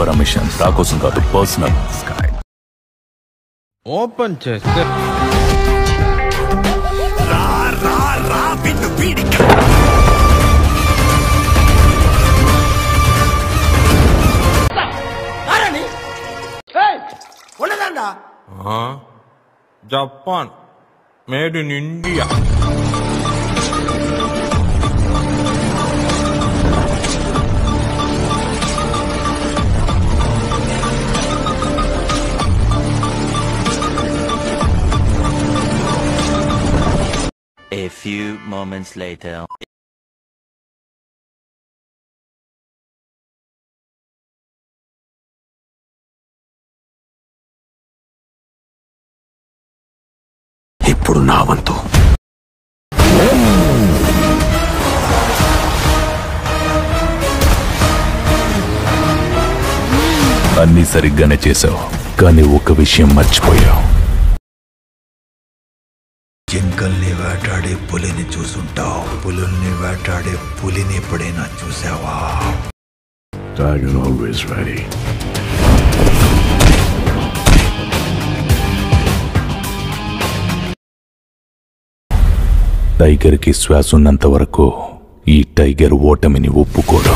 For a machine, raw కోసం కాదు, personal. Open చేస్తే Japan made in India. A few moments later. ఇప్పుడు నా వంతు. అన్నీ సరిగ్గానే చేసావు, కానీ ఒక విషయం మర్చిపోయావు. జింకల్ని వేటాడే పులిని చూసుంటావు, పులుల్ని వేటాడే పులిని ఎప్పుడైనా చూసావా? Tiger always ready. టైగర్కి శ్వాస ఉన్నంత వరకు ఈ టైగర్ ఓటమిని ఒప్పుకోడు.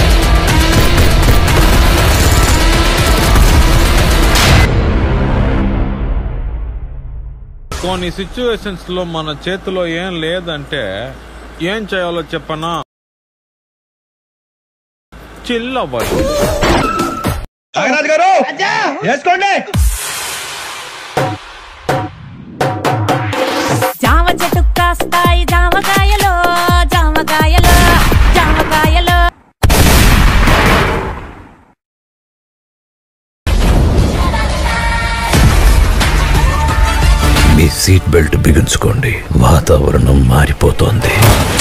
కొన్ని సిచ్యువేషన్స్ లో మన చేతిలో ఏం లేదంటే ఏం చేయాలో చెప్పనా? చిల్లవ్వాలి. జామ చెట్టు కాస్తాయి జామకాయలో, జామకాయలో, జామకాయలో. మీ సీట్ బెల్ట్ బిగించుకోండి, వాతావరణం మారిపోతోంది.